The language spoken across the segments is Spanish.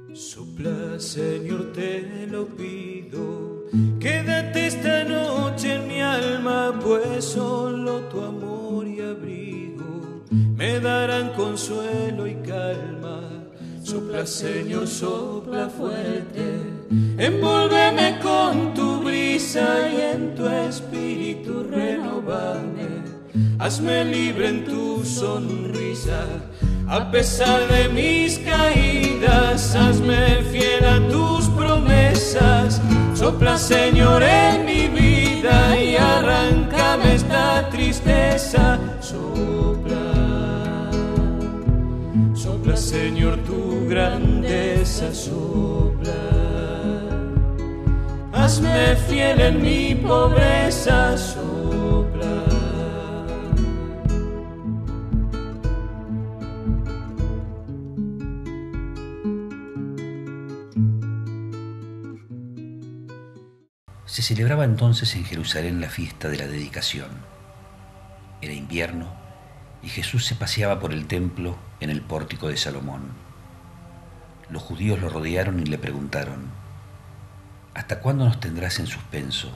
Sopla, Señor, te lo pido, quédate esta noche en mi alma, pues solo tu amor y abrigo me darán consuelo y calma. Sopla, Señor, sopla fuerte, envuélveme con tu brisa y en tu espíritu renovame. Hazme libre en tu sonrisa, a pesar de mis caídas, hazme fiel a tus promesas. Sopla, Señor, en mi vida y arráncame esta tristeza. Sopla, sopla, Señor, tu grandeza, sopla. Hazme fiel en mi pobreza, sopla. Se celebraba entonces en Jerusalén la fiesta de la dedicación. Era invierno y Jesús se paseaba por el templo en el pórtico de Salomón. Los judíos lo rodearon y le preguntaron: ¿hasta cuándo nos tendrás en suspenso?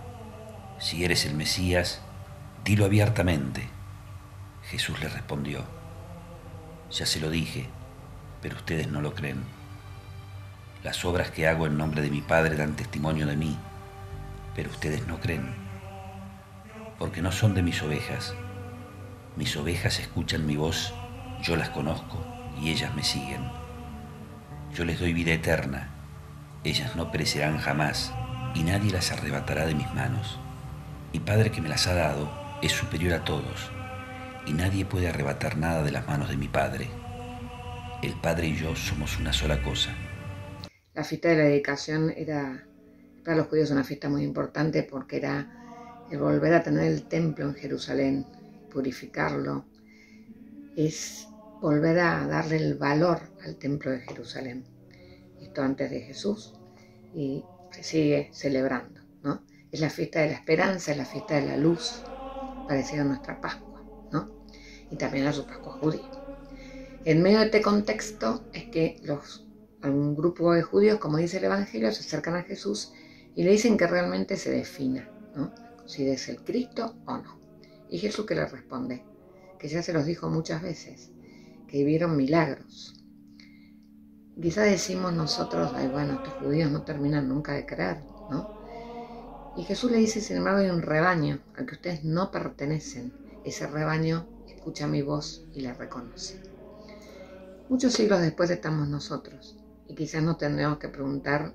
Si eres el Mesías, dilo abiertamente. Jesús les respondió: ya se lo dije, pero ustedes no lo creen. Las obras que hago en nombre de mi Padre dan testimonio de mí, pero ustedes no creen, porque no son de mis ovejas. Mis ovejas escuchan mi voz, yo las conozco y ellas me siguen. Yo les doy vida eterna, ellas no perecerán jamás y nadie las arrebatará de mis manos. Mi Padre que me las ha dado es superior a todos y nadie puede arrebatar nada de las manos de mi Padre. El Padre y yo somos una sola cosa. La fiesta de la dedicación era para los judíos una fiesta muy importante porque era el volver a tener el templo en Jerusalén, purificarlo, es volver a darle el valor al templo de Jerusalén. Esto antes de Jesús y se sigue celebrando, ¿no? Es la fiesta de la esperanza, es la fiesta de la luz, parecida a nuestra Pascua, ¿no? Y también a su Pascua judía. En medio de este contexto es que un grupo de judíos, como dice el Evangelio, se acercan a Jesús y le dicen que realmente se defina, ¿no? Si es el Cristo o no. Y Jesús que les responde, que ya se los dijo muchas veces, que vieron milagros. Quizás decimos nosotros, ay bueno, estos judíos no terminan nunca de creer, ¿no? Y Jesús le dice, sin embargo, hay un rebaño al que ustedes no pertenecen. Ese rebaño escucha mi voz y la reconoce. Muchos siglos después estamos nosotros y quizás nos tendremos que preguntar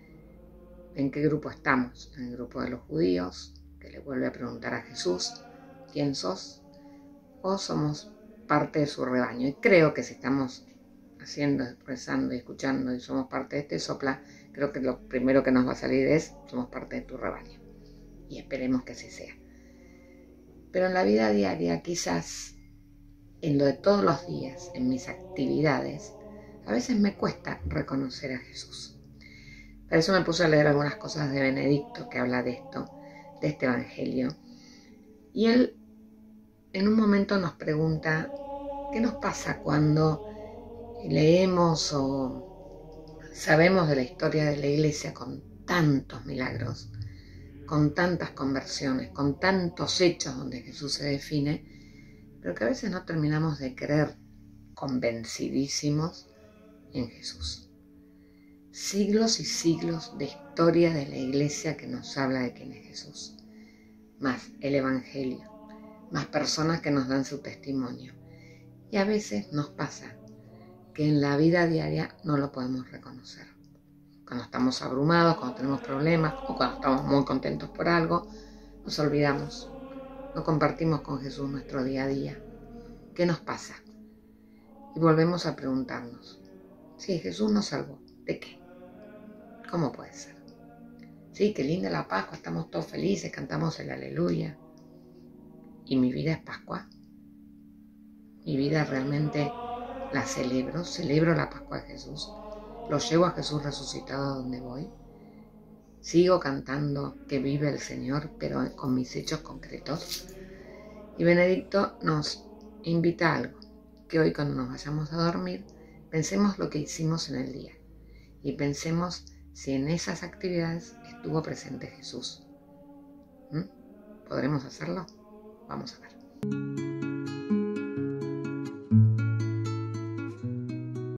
en qué grupo estamos. En el grupo de los judíos, que le vuelve a preguntar a Jesús, ¿quién sos? O somos parte de su rebaño. Y creo que si estamos haciendo, rezando y escuchando y somos parte de este sopla, creo que lo primero que nos va a salir es, somos parte de tu rebaño. Y esperemos que así sea. Pero en la vida diaria, quizás en lo de todos los días, en mis actividades, a veces me cuesta reconocer a Jesús. Por eso me puse a leer algunas cosas de Benedicto que habla de esto, de este evangelio. Y él en un momento nos pregunta, ¿qué nos pasa cuando leemos o sabemos de la historia de la iglesia con tantos milagros, con tantas conversiones, con tantos hechos donde Jesús se define, pero que a veces no terminamos de creer convencidísimos en Jesús? Siglos y siglos de historia de la iglesia que nos habla de quién es Jesús, más el evangelio, más personas que nos dan su testimonio. Y a veces nos pasa que en la vida diaria no lo podemos reconocer. Cuando estamos abrumados, cuando tenemos problemas o cuando estamos muy contentos por algo, nos olvidamos, no compartimos con Jesús nuestro día a día. ¿Qué nos pasa? Y volvemos a preguntarnos, si Jesús nos salvó, ¿de qué? ¿Cómo puede ser? Sí, qué linda la Pascua, estamos todos felices, cantamos el aleluya. ¿Y mi vida es Pascua? Mi vida realmente la celebro la Pascua de Jesús, lo llevo a Jesús resucitado a donde voy. Sigo cantando que vive el Señor, pero con mis hechos concretos. Y Benedicto nos invita a algo, que hoy cuando nos vayamos a dormir, pensemos lo que hicimos en el día. y pensemos si en esas actividades estuvo presente Jesús. ¿Podremos hacerlo? Vamos a ver.